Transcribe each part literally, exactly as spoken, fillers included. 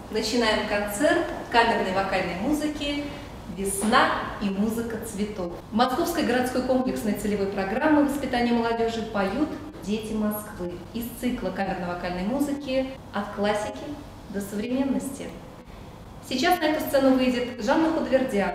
начинаем концерт камерной вокальной музыки «Весна и музыка цветов». В Московской городской комплексной целевой программы воспитания молодежи поют дети Москвы из цикла камерно-вокальной музыки «От классики до современности». Сейчас на эту сцену выйдет Жанна Худвердян.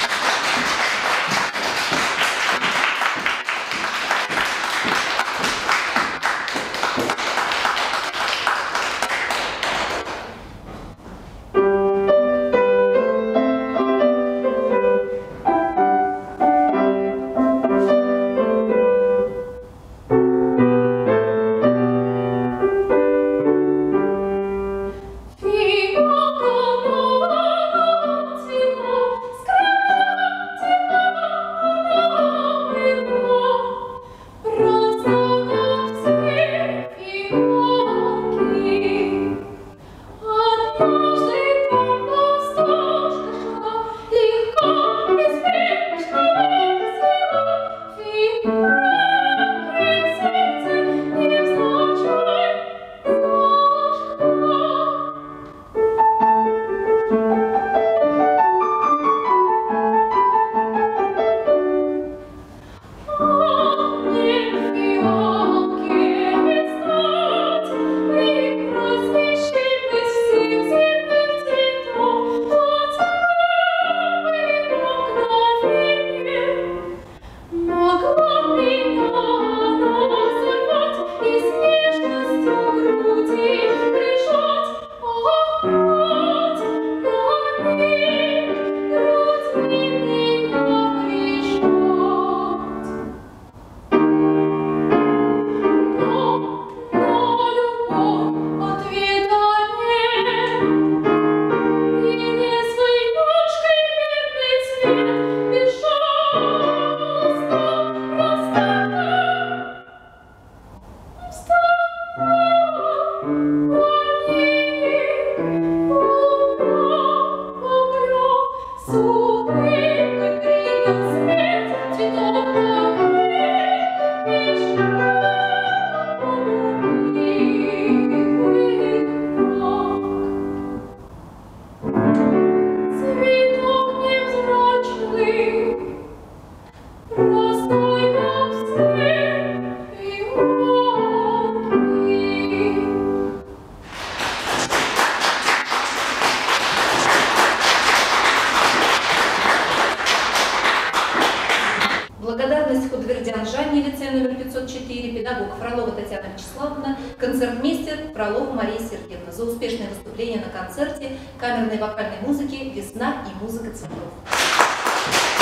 Благодарность Худвердян Жанне, лицей номер пятьсот четыре, педагог Фролова Татьяна Вячеславовна, концертмейстер Фролова Мария Сергеевна за успешное выступление на концерте камерной вокальной музыки «Весна и музыка цветов».